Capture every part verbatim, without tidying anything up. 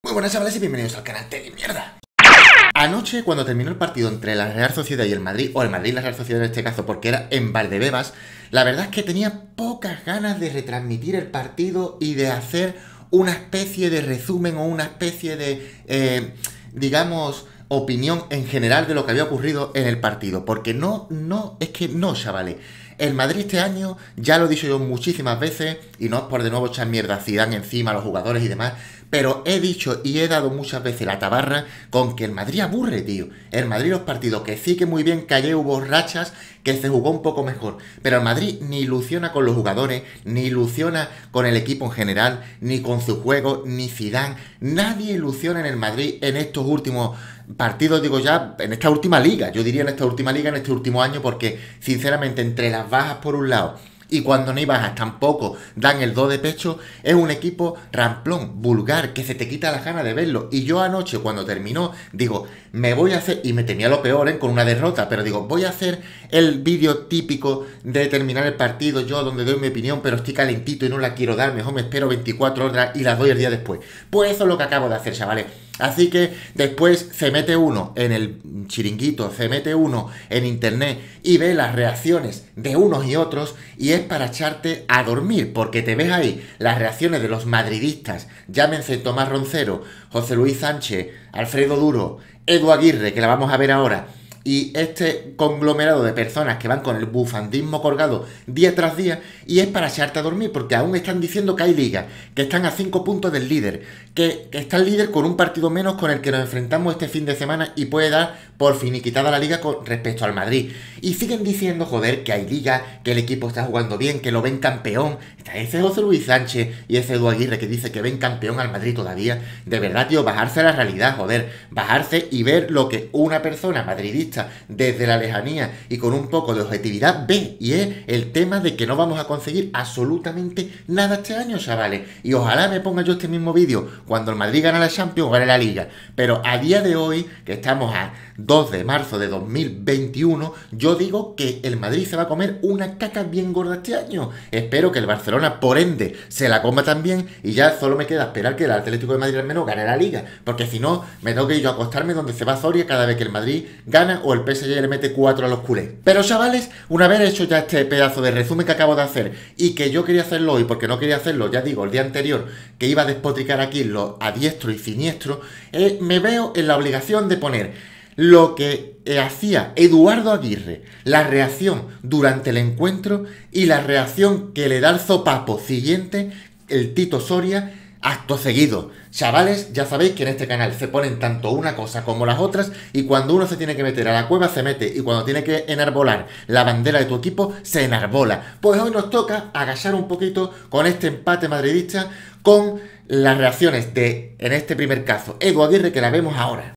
Muy buenas chavales y bienvenidos al canal de mierda. Anoche, cuando terminó el partido entre la Real Sociedad y el Madrid, o el Madrid y la Real Sociedad en este caso, porque era en Valdebebas, la verdad es que tenía pocas ganas de retransmitir el partido y de hacer una especie de resumen o una especie de, eh, digamos, opinión en general de lo que había ocurrido en el partido. Porque no, no, es que no, chavales. El Madrid este año, ya lo he dicho yo muchísimas veces, y no es por de nuevo echar mierda a Zidane encima, a los jugadores y demás, pero he dicho y he dado muchas veces la tabarra con que el Madrid aburre, tío. El Madrid los partidos, que sí que muy bien que ayer hubo rachas, que se jugó un poco mejor, pero el Madrid ni ilusiona con los jugadores, ni ilusiona con el equipo en general, ni con su juego, ni Zidane. Nadie ilusiona en el Madrid en estos últimos partidos, digo ya, en esta última liga. Yo diría en esta última liga, en este último año, porque sinceramente entre las bajas por un lado y cuando no hay bajas tampoco dan el do de pecho, es un equipo ramplón, vulgar, que se te quita la gana de verlo. Y yo anoche cuando terminó, digo, me voy a hacer, y me temía lo peor, ¿eh? Con una derrota, pero digo, voy a hacer el vídeo típico de terminar el partido, yo donde doy mi opinión, pero estoy calentito y no la quiero dar, mejor me espero veinticuatro horas y la doy el día después. Pues eso es lo que acabo de hacer, chavales. Así que después se mete uno en el chiringuito, se mete uno en internet y ve las reacciones de unos y otros, y es para echarte a dormir, porque te ves ahí las reacciones de los madridistas, llámense Tomás Roncero, José Luis Sánchez, Alfredo Duro, Edu Aguirre, que la vamos a ver ahora, y este conglomerado de personas que van con el bufandismo colgado día tras día, y es para echarte a dormir, porque aún están diciendo que hay liga, que están a cinco puntos del líder, que, que está el líder con un partido menos con el que nos enfrentamos este fin de semana y puede dar por finiquitada la liga con respecto al Madrid. Y siguen diciendo, joder, que hay liga, que el equipo está jugando bien, que lo ven campeón. Está ese José Luis Sánchez y ese Edu Aguirre que dice que ven campeón al Madrid todavía. De verdad, tío, bajarse a la realidad, joder, bajarse y ver lo que una persona madridista desde la lejanía y con un poco de objetividad ve, y es el tema de que no vamos a conseguir absolutamente nada este año, chavales. Y ojalá me ponga yo este mismo vídeo cuando el Madrid gane la Champions o gane la Liga, pero a día de hoy, que estamos a dos de marzo de dos mil veintiuno, yo digo que el Madrid se va a comer una caca bien gorda este año. Espero que el Barcelona, por ende, se la coma también, y ya solo me queda esperar que el Atlético de Madrid al menos gane la Liga, porque si no, me tengo que ir yo a acostarme donde se va Soria cada vez que el Madrid gana o el P S G le mete cuatro a los culés. Pero chavales, una vez hecho ya este pedazo de resumen que acabo de hacer, y que yo quería hacerlo hoy porque no quería hacerlo, ya digo, el día anterior, que iba a despotricar aquí lo a diestro y siniestro, eh, me veo en la obligación de poner lo que eh, hacía Eduardo Aguirre, la reacción durante el encuentro y la reacción que le da el sopapo siguiente el Tito Soria acto seguido. Chavales, ya sabéis que en este canal se ponen tanto una cosa como las otras, y cuando uno se tiene que meter a la cueva se mete, y cuando tiene que enarbolar la bandera de tu equipo se enarbola. Pues hoy nos toca agachar un poquito con este empate madridista, con las reacciones de, en este primer caso, Edu Aguirre, que la vemos ahora.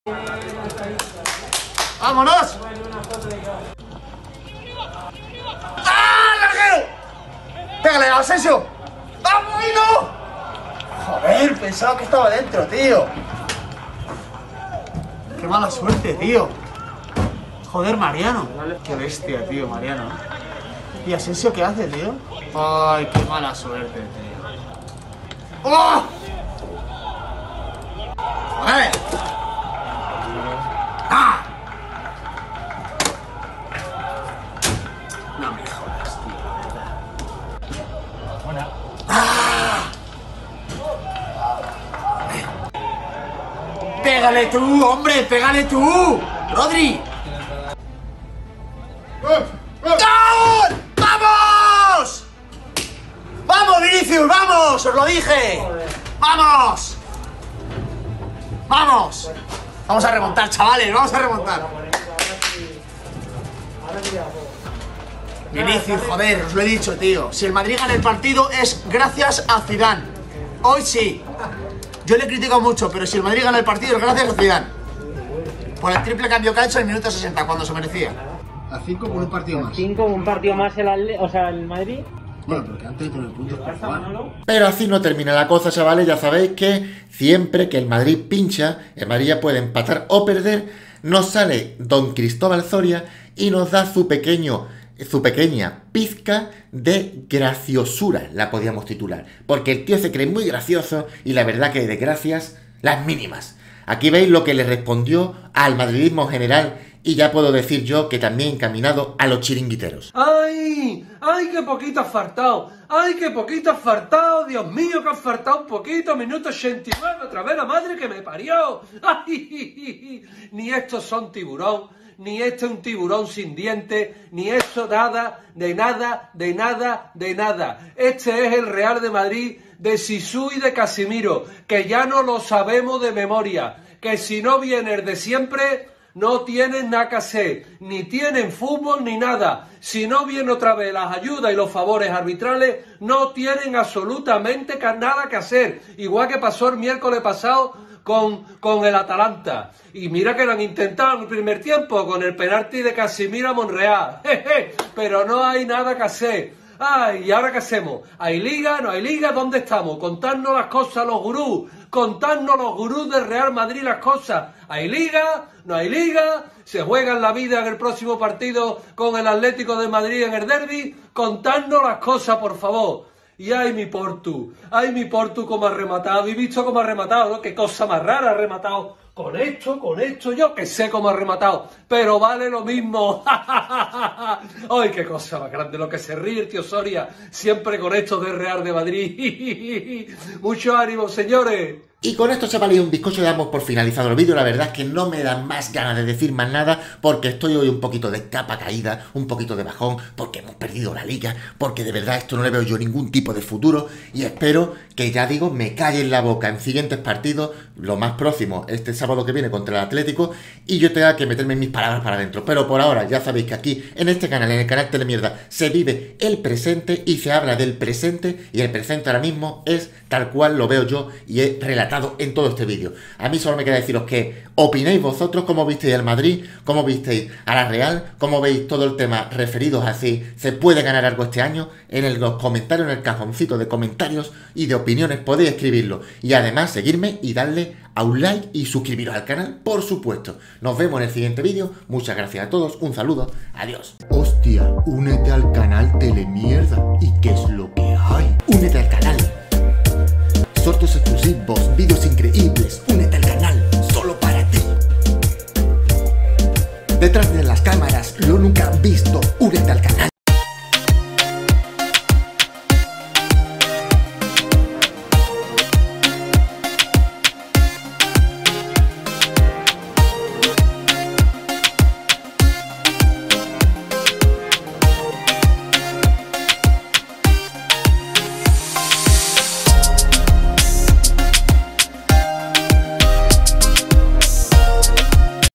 ¡Vámonos! ¡Ah, larguero! ¡Pégale, Asensio! ¡Vamos, no! Joder, pensaba que estaba dentro, tío. Qué mala suerte, tío. Joder, Mariano. Qué bestia, tío, Mariano. ¿Y Asensio qué hace, tío? Ay, qué mala suerte, tío. ¡Oh! ¡Joder! ¡Ah! No me jodas, tío, de verdad. Buena. ¡Ah! ¡Pégale tú, hombre! ¡Pégale tú! ¡Rodri! ¡Gol! ¡Vamos! ¡Vamos, Vinicius! ¡Vamos! ¡Os lo dije! ¡Vamos! ¡Vamos! Vamos a remontar, chavales, vamos a remontar. Vinicius, joder, os lo he dicho, tío. Si el Madrid gana el partido es gracias a Zidane. Hoy sí. Yo le critico mucho, pero si el Madrid gana el partido es gracias a Zidane. Por el triple cambio que ha hecho en el minuto sesenta, cuando se merecía. A cinco por un partido más. cinco, un partido más el, Atle o sea, el Madrid. Bueno, porque antes de tener puntos para jugar. Pero así no termina la cosa, chavales. Ya sabéis que siempre que el Madrid pincha, el Madrid ya puede empatar o perder, nos sale don Cristóbal Soria y nos da su pequeño su pequeña pizca de graciosura, la podíamos titular. Porque el tío se cree muy gracioso y la verdad que de gracias las mínimas. Aquí veis lo que le respondió al madridismo general y ya puedo decir yo que también encaminado a los chiringuiteros. ¡Ay! ¡Ay, qué poquito has faltado! ¡Ay, qué poquito has faltado! ¡Dios mío, que has faltado un poquito! Minuto ochenta y nueve, otra vez la madre que me parió. ¡Ay! Ni estos son tiburón, ni este es un tiburón sin dientes, ni eso nada, de nada, de nada, de nada. Este es el Real de Madrid de Zizou y de Casemiro, que ya no lo sabemos de memoria, que si no viene el de siempre, no tienen nada que hacer, ni tienen fútbol ni nada. Si no viene otra vez las ayudas y los favores arbitrales, no tienen absolutamente nada que hacer. Igual que pasó el miércoles pasado con, con el Atalanta. Y mira que lo han intentado en el primer tiempo con el penalti de Casemiro a Monreal. Jeje, pero no hay nada que hacer. Ay, ¿y ahora qué hacemos? ¿Hay liga? ¿No hay liga? ¿Dónde estamos? Contadnos las cosas los gurús. Contadnos los gurús del Real Madrid las cosas. ¿Hay liga? ¿No hay liga? ¿Se juegan la vida en el próximo partido con el Atlético de Madrid en el derbi? Contadnos las cosas, por favor. Y ay, mi Portu. Ay, mi Portu, cómo ha rematado. ¿Y visto cómo ha rematado? ¿No? Qué cosa más rara ha rematado. Con esto, con esto, yo que sé cómo ha rematado, pero vale lo mismo. ¡Ay, qué cosa más grande lo que se ríe el tío Soria! Siempre con esto del Real de Madrid. Mucho ánimo, señores. Y con esto, chavales, un bizcocho damos por finalizado el vídeo. La verdad es que no me dan más ganas de decir más nada, porque estoy hoy un poquito de capa caída, un poquito de bajón, porque hemos perdido la liga, porque de verdad esto no le veo yo ningún tipo de futuro, y espero que, ya digo, me callen la boca en siguientes partidos, lo más próximo, este sábado que viene contra el Atlético, y yo tenga que meterme mis palabras para adentro. Pero por ahora, ya sabéis que aquí, en este canal, en el canal Telemierda, se vive el presente y se habla del presente, y el presente ahora mismo es tal cual lo veo yo y he relatado en todo este vídeo. A mí solo me queda deciros que opinéis vosotros, cómo visteis al Madrid, cómo visteis a la Real, cómo veis todo el tema referidos a si se puede ganar algo este año. En los comentarios, en el cajoncito de comentarios y de opiniones podéis escribirlo. Y además seguirme y darle a un like y suscribiros al canal, por supuesto. Nos vemos en el siguiente vídeo. Muchas gracias a todos, un saludo, adiós. Hostia, únete al canal Telemierda. ¿Y qué es lo que hay? Únete al canal. Sorteos exclusivos, vídeos increíbles,